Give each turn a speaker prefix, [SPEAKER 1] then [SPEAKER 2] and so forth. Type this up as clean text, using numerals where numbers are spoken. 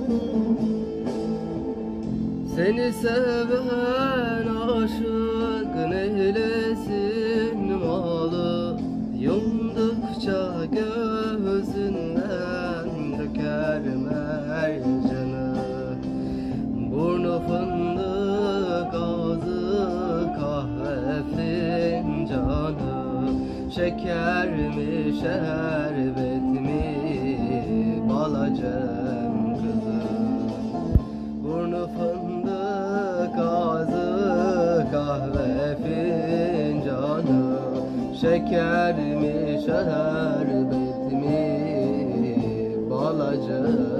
[SPEAKER 1] Seni seven aşık neylesin malı, yumdukça gözünden döker mercanı. Burnu fındık, ağzı kahve fincanı, şeker mi şerbet mi balacem kızım. Burnu fındık, ağzı kahve fincanı, şeker mi şerbet mi balacem